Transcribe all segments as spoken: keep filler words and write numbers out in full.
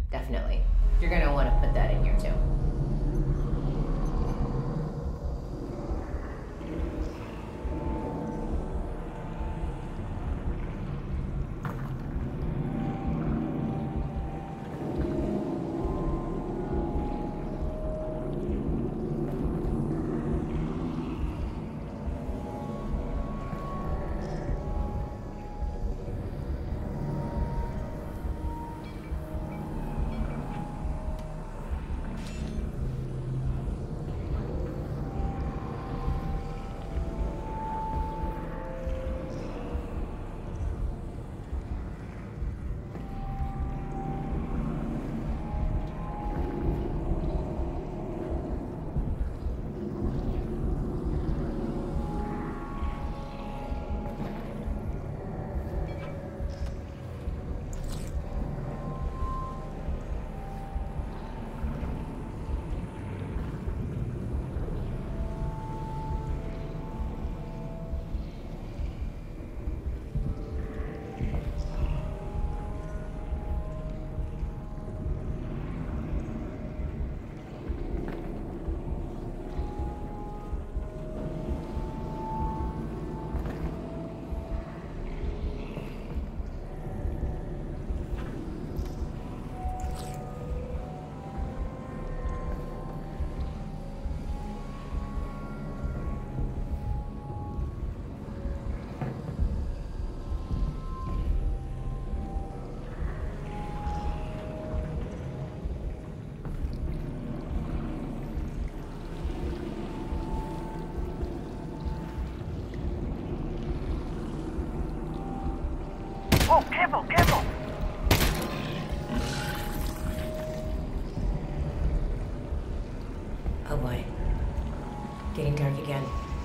Definitely. You're gonna want to put that in here too. Oh, careful, careful! Oh boy. Getting dark again.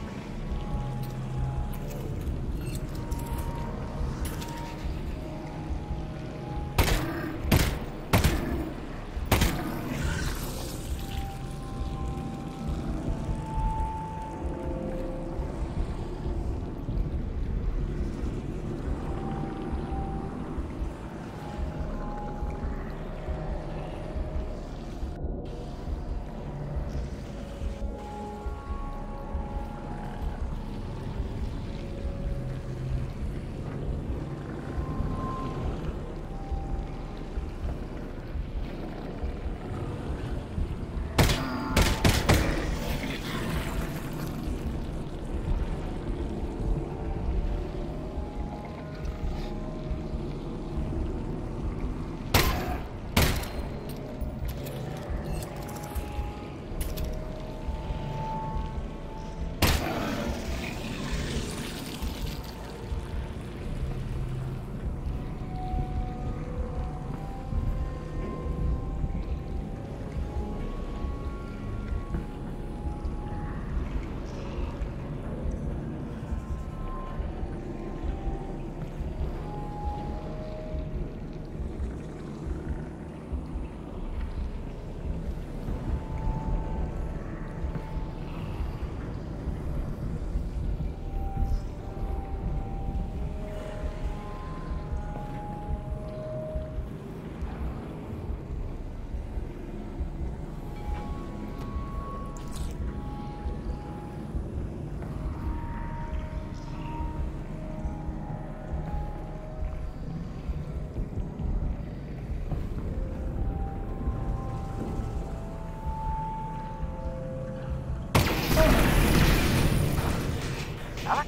Alex?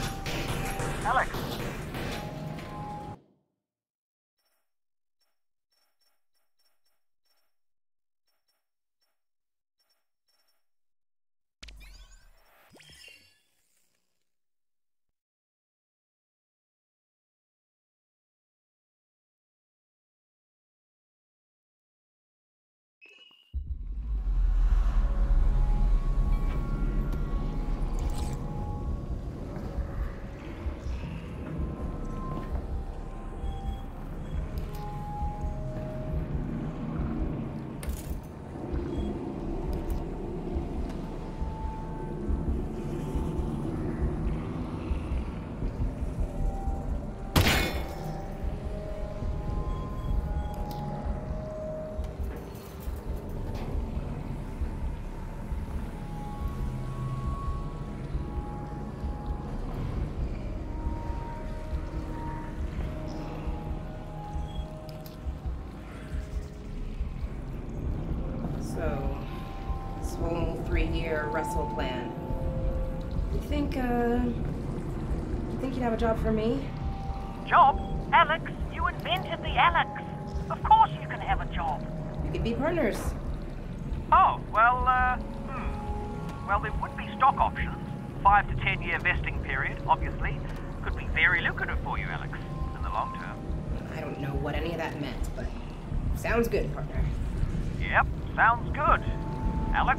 Alex! your Russell plan. You think, uh... You think you'd have a job for me? Job? Alex, you invented the Alex. Of course you can have a job. We could be partners. Oh, well, uh, hmm. Well, there would be stock options. Five to ten year vesting period, obviously. Could be very lucrative for you, Alex, in the long term. I don't know what any of that meant, but sounds good, partner. Yep, sounds good. Alex?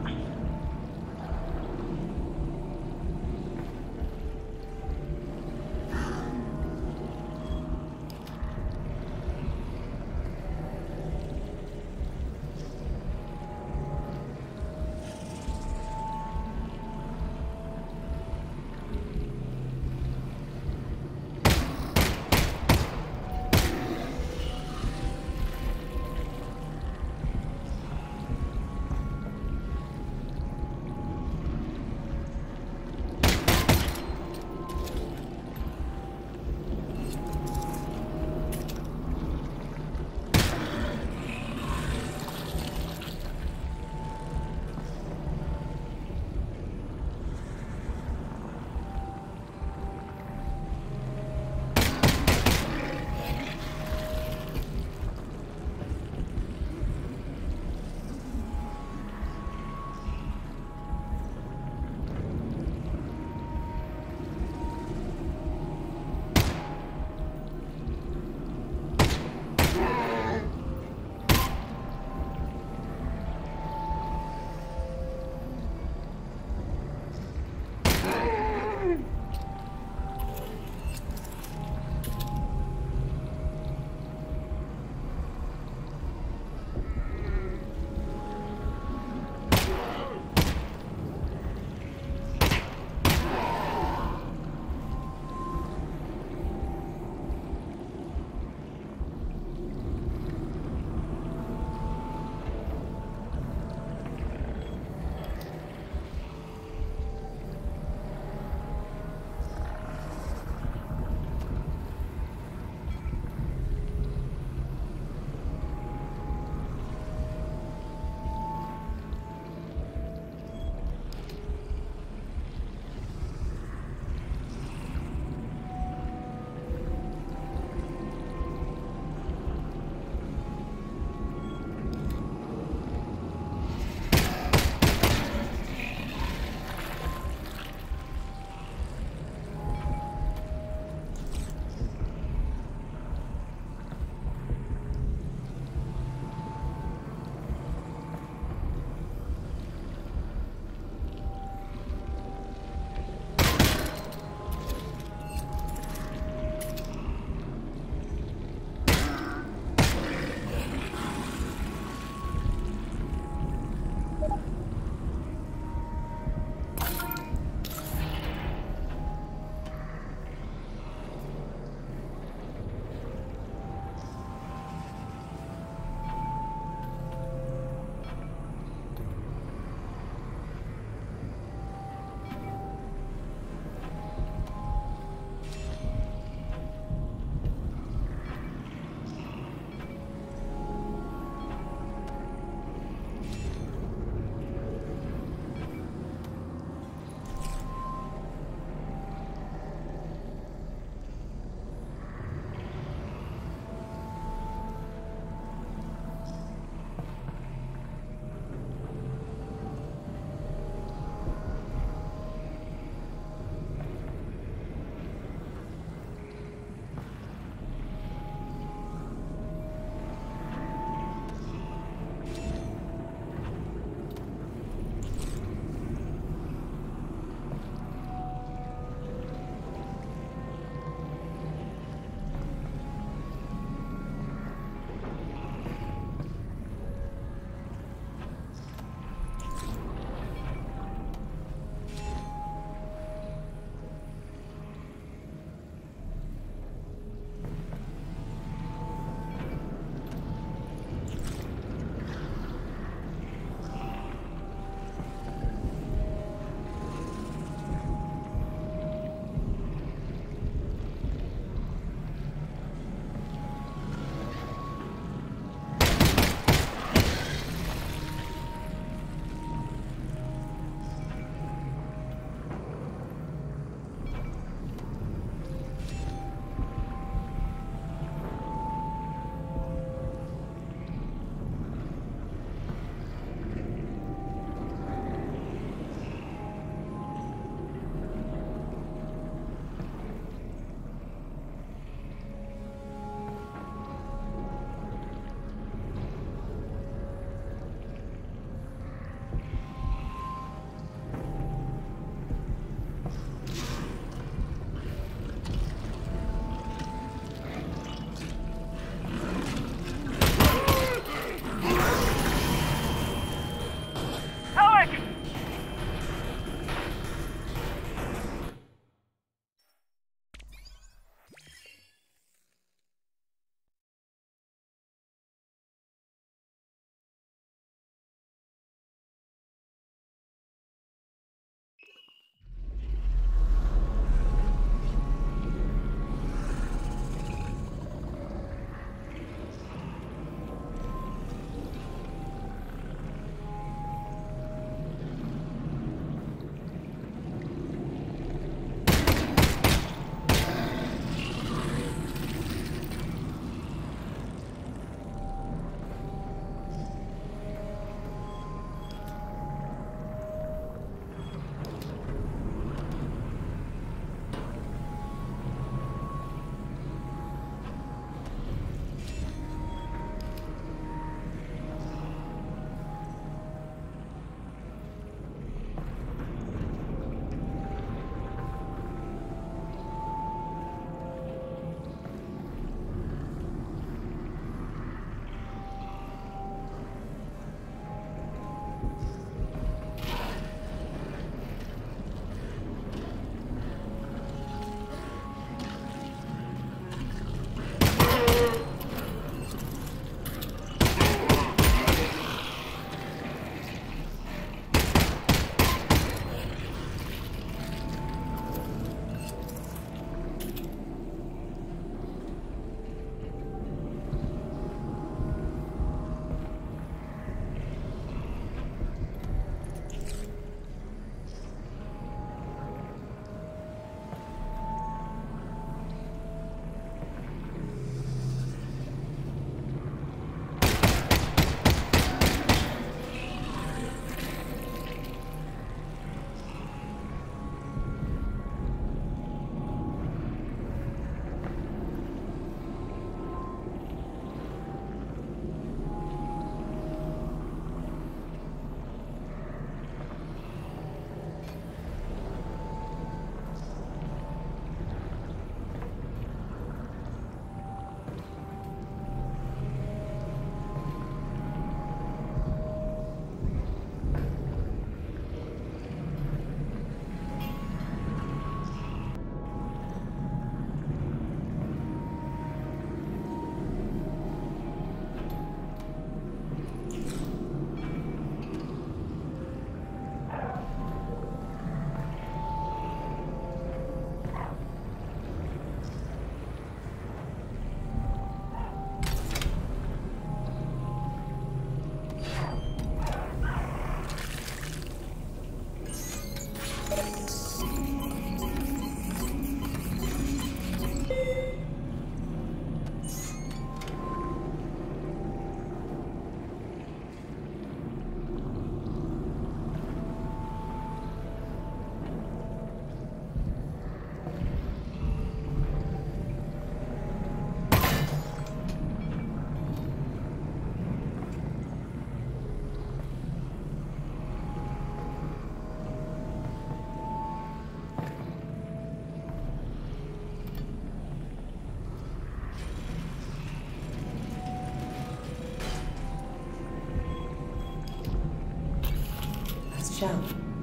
show.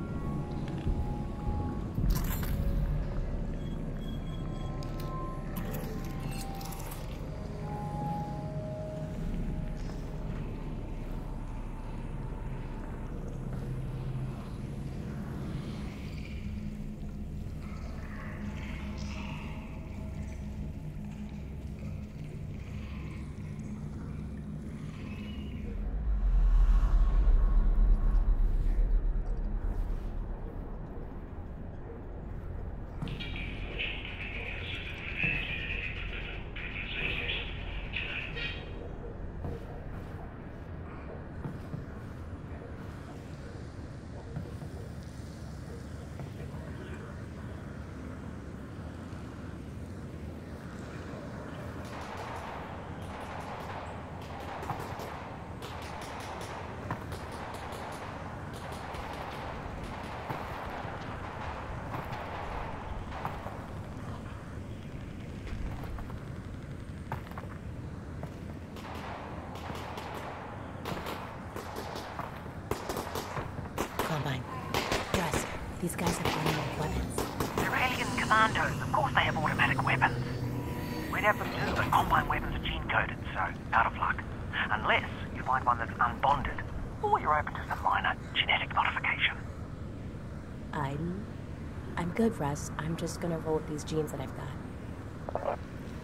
Combine. Russ, these guys have automatic weapons. They're alien commandos. Of course they have automatic weapons. We'd have them too, but Combine weapons are gene-coded, so out of luck. Unless you find one that's unbonded, or you're open to some minor genetic modification. I'm... I'm good, Russ. I'm just gonna roll with these genes that I've got.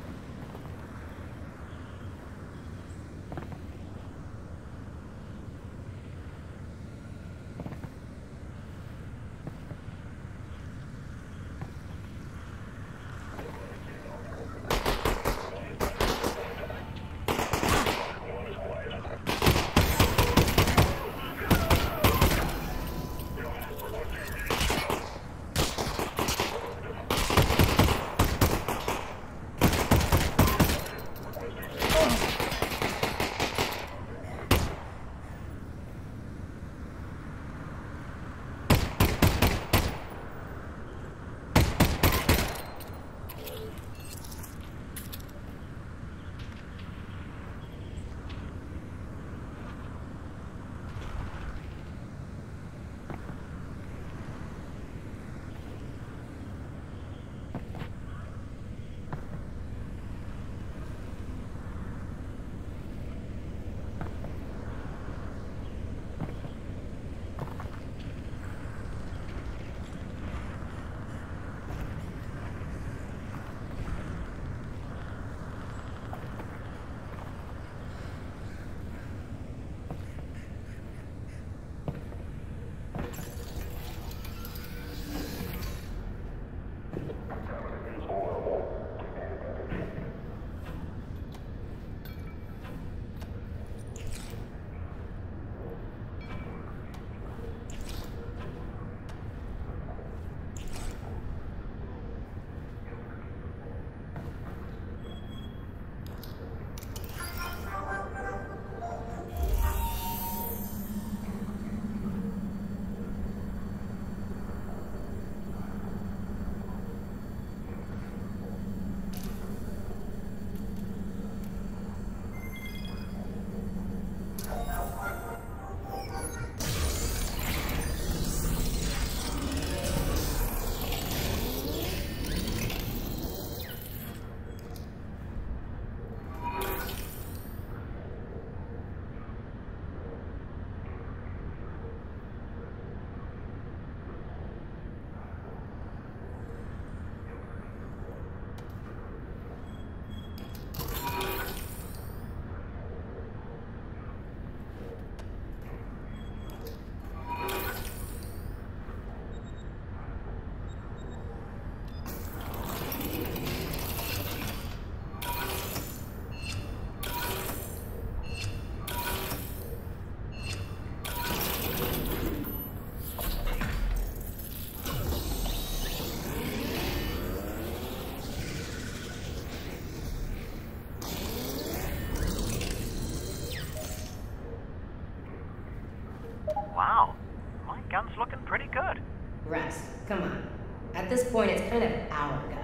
Wow, my gun's looking pretty good. Russ, come on. At this point, it's kind of our gun.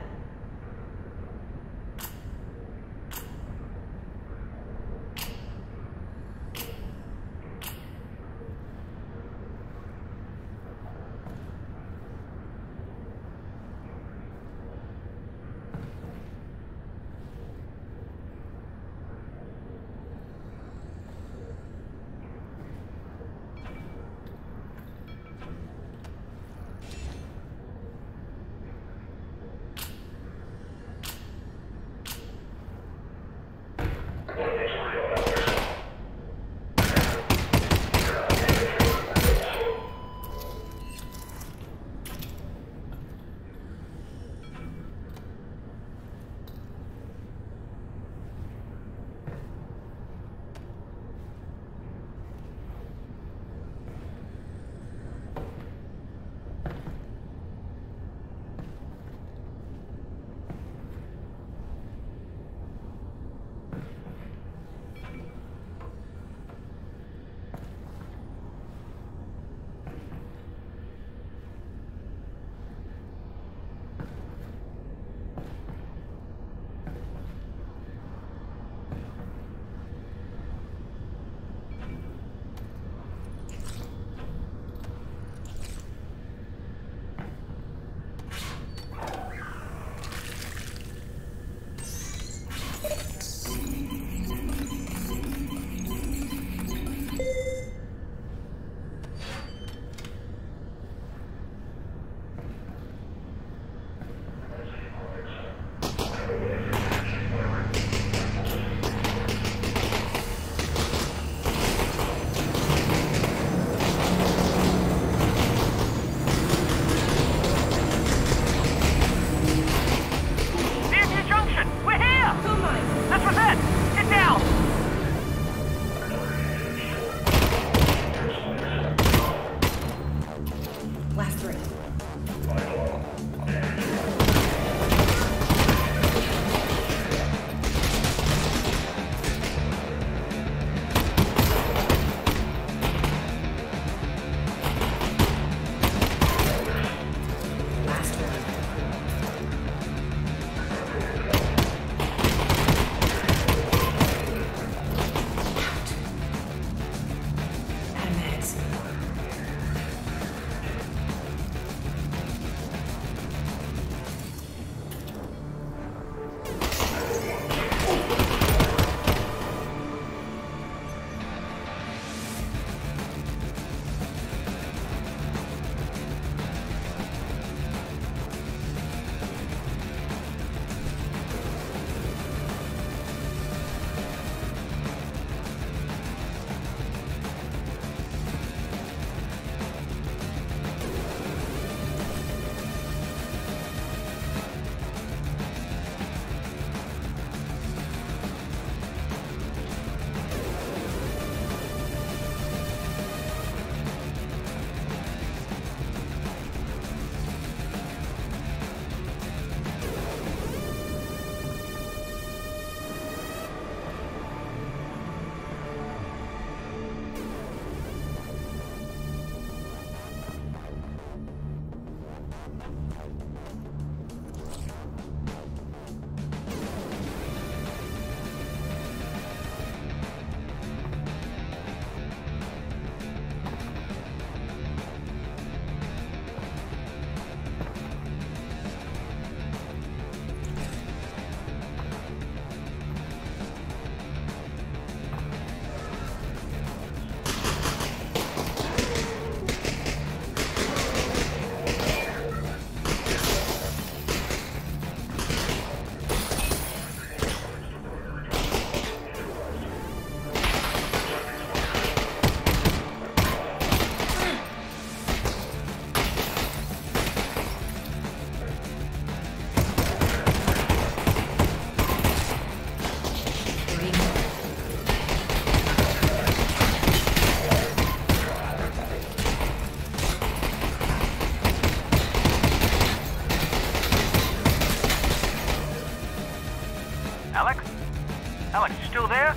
Alex, you still there?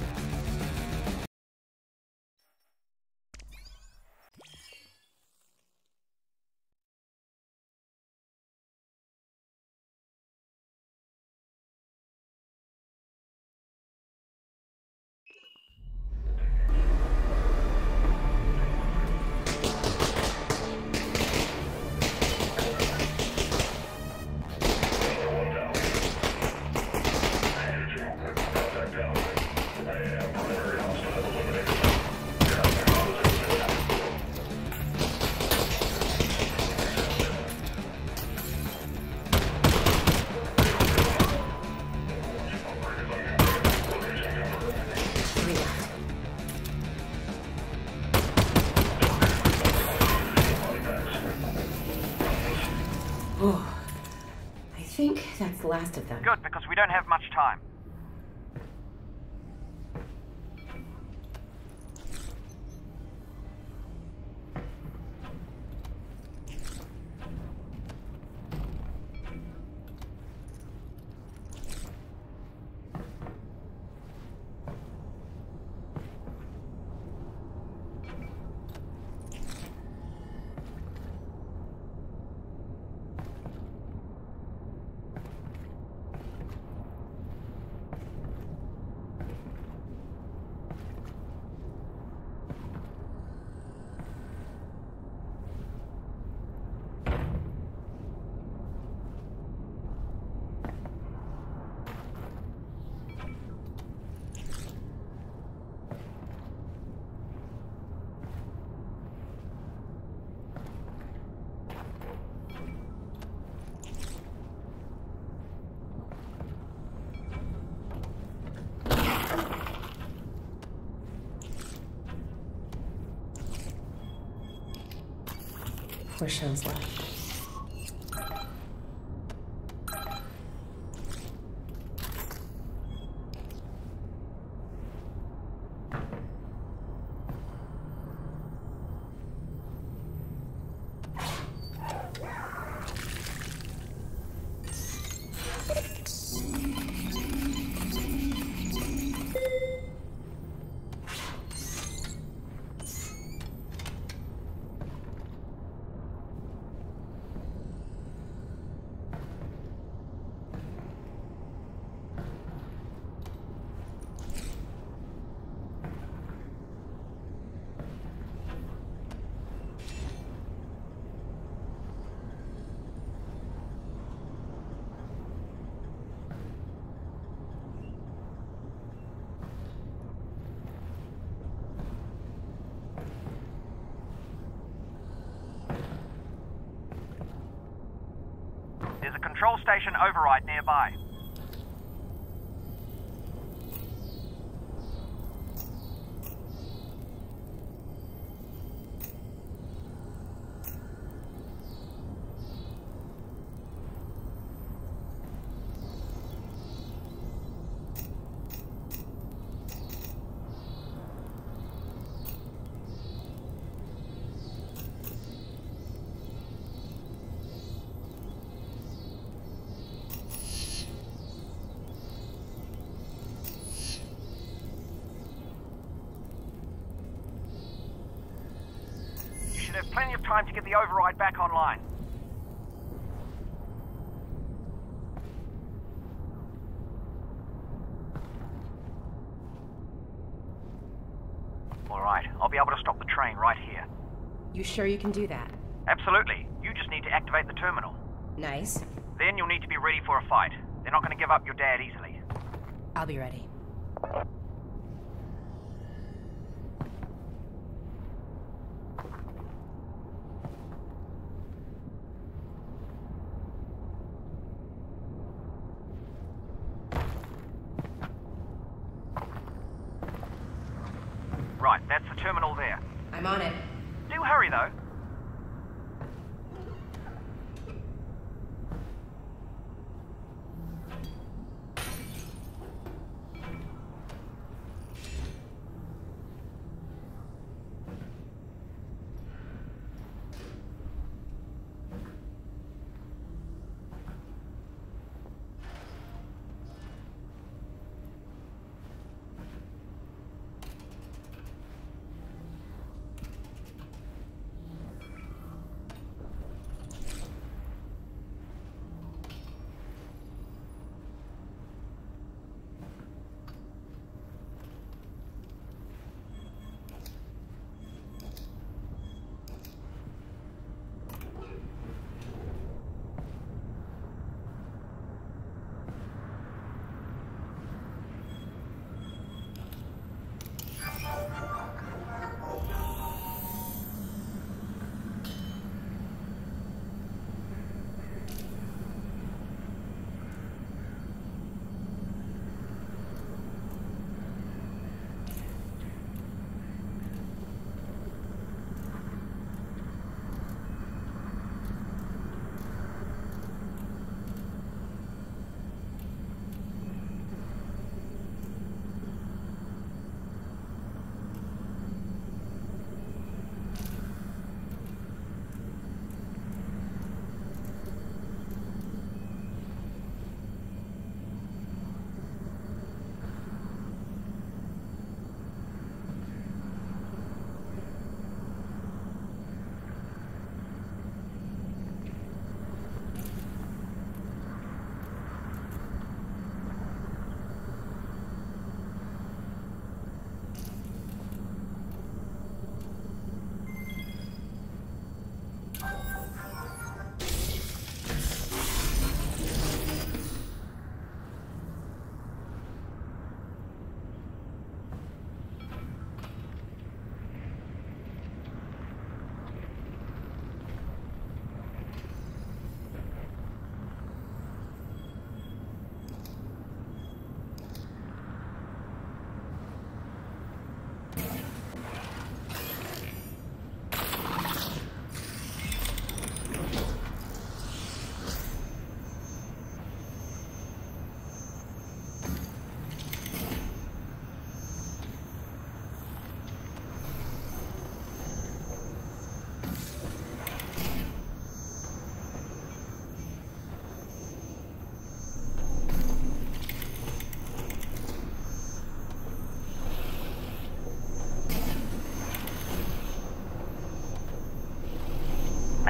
Oh, I think that's the last of them. Good, because we don't have much time. Four shells left. There's a control station override nearby. There's plenty of time to get the override back online. All right, I'll be able to stop the train right here. You sure you can do that? Absolutely. You just need to activate the terminal. Nice. Then you'll need to be ready for a fight. They're not going to give up your dad easily. I'll be ready. Right, that's the terminal there. I'm on it. Do hurry, though.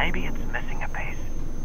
maybe it's missing a piece.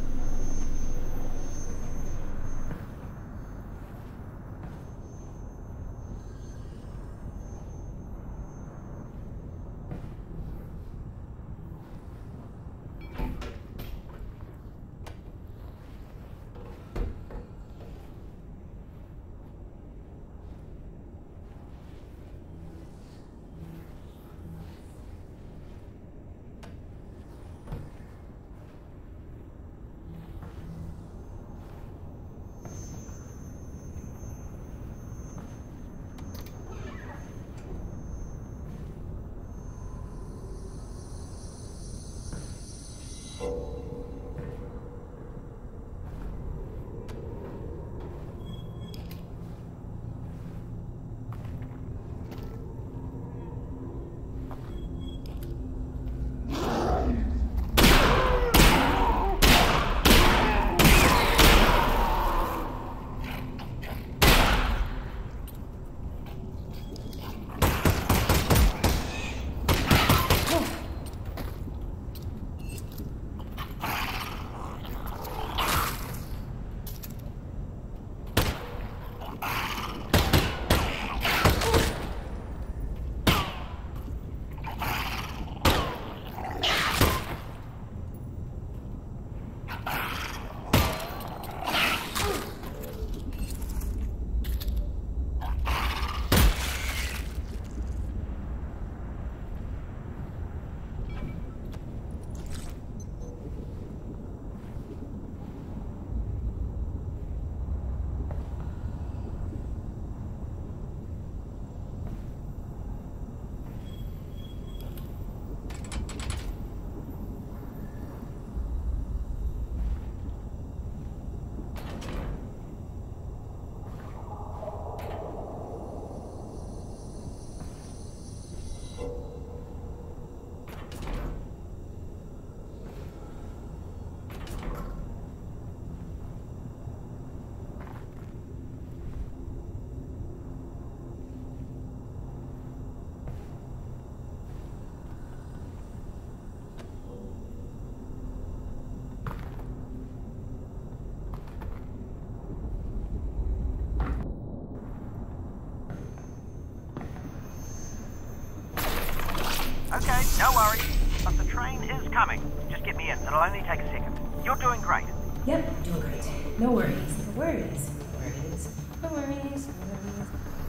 Okay, no worries. But the train is coming. Just get me in. It'll only take a second. You're doing great. Yep, doing great. No worries. No worries. No worries. No worries. No worries.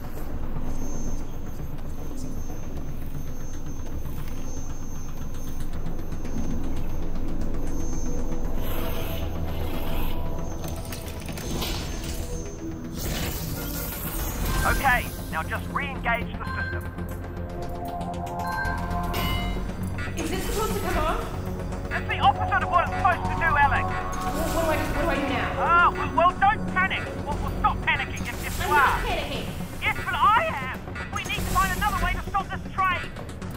Okay, now just re-engage the system. Is this supposed to come off? It's the opposite of what it's supposed to do, Alex. What, what do I what do I do now? Oh, well, well don't panic. Well, well, stop panicking if, if you I'm are. not panicking. Yes, but I am. We need to find another way to stop this train.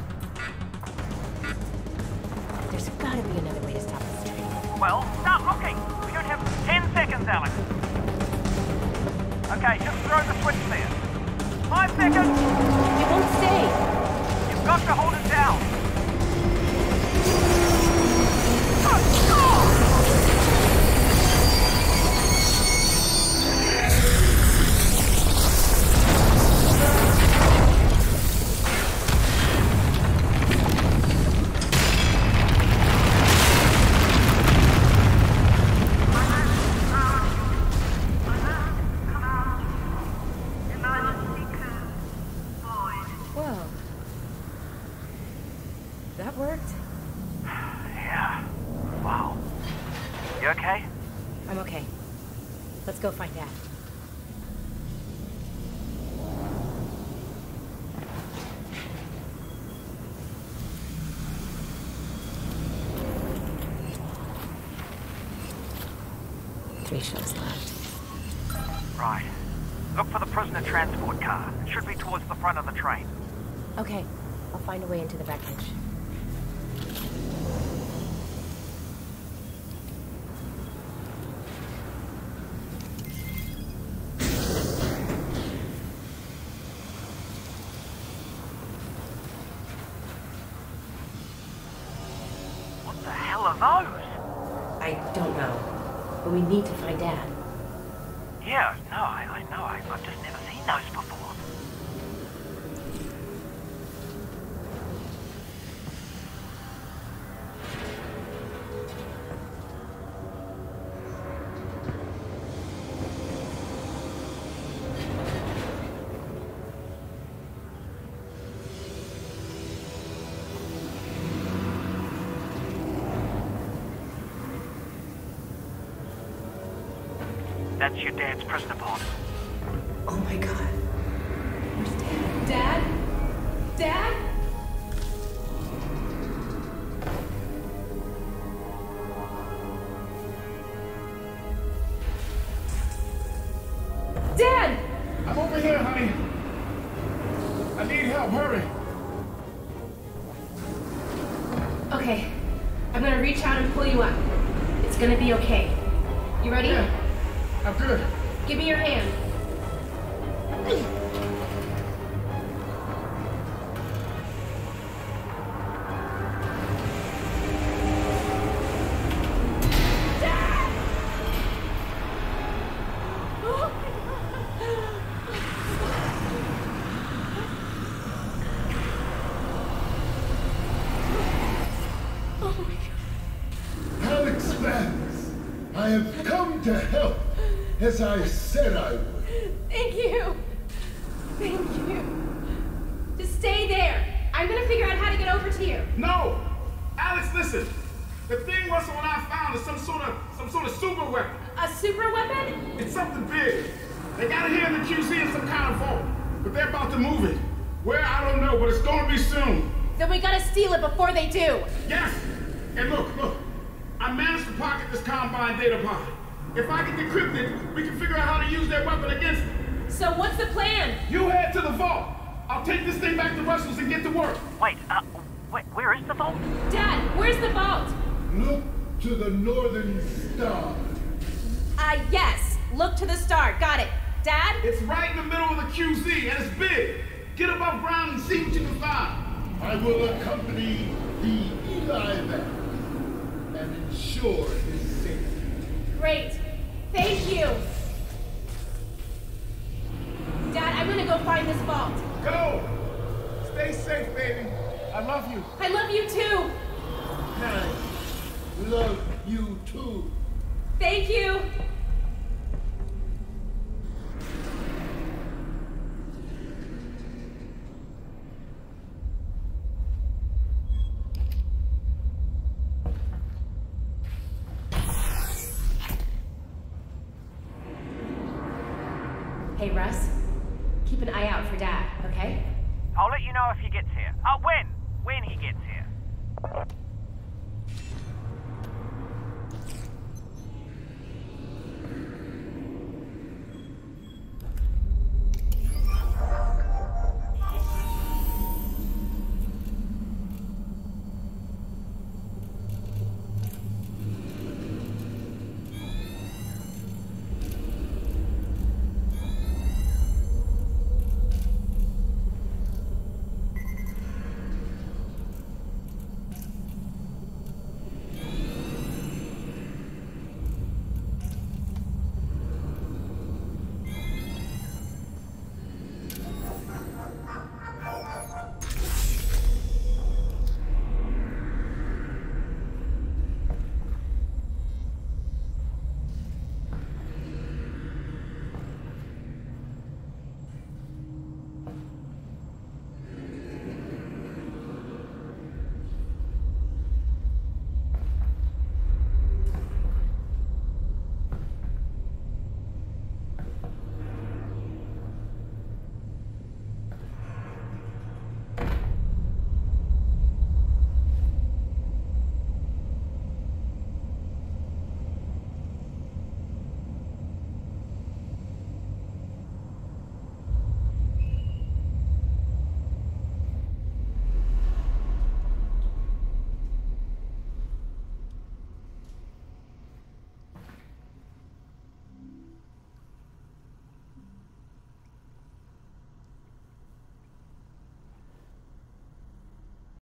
There's gotta be another way to stop this train. Well, start looking. We don't have ten seconds, Alex. Okay, just throw the switch there. Five seconds. It won't stay. You've got to hold it down. Whoa. That worked? Yeah. Wow. You okay? I'm okay. Let's go find Dad. Three shows left. Right. Look for the prisoner transport car. It should be towards the front of the train. Okay, I'll find a way into the wreckage. What the hell are those? but we need to find Dad. Yeah, no, I, I know. I, I've just never seen those before. That's your dad's prisoner pod. Oh my god. Where's Dad? Dad? Dad? Dad! I'm over here, honey. I need help, hurry. Okay, I'm gonna reach out and pull you up. It's gonna be okay. You ready? Yeah, I'm good. Give me your hand. Alex Vance, I have come to help, as I said I would. Thank you. Thank you. Just stay there. I'm gonna figure out how to get over to you. No! Alex, listen. The thing Russell and I found is some sort of some sort of super weapon. A super weapon? It's something big. They got it here in the Q C in some kind of vault, but they're about to move it. Where, I don't know, but it's gonna be soon. Then we gotta steal it before they do. Yes! And look, look. I managed to pocket this Combine data pod. If I can decrypt it, we can figure out how to use their weapon against it. So what's the plan? You head to the vault. I'll take this thing back to Russell's and get to work. Wait, uh, wh where is the vault? Dad, where's the vault? Look to the northern star. Uh, yes. Look to the star. Got it. Dad? It's right in the middle of the Q Z, and it's big. Get above ground and see what you can find. I will accompany the Eli van and ensure his safety. Great. Thank you. Dad, I'm gonna go find this vault. Go! Stay safe, baby. I love you. I love you too. I love you too. Thank you. Hey, Russ. Keep an eye out for Dad, okay? I'll let you know if he gets here. Uh, when? When he gets here.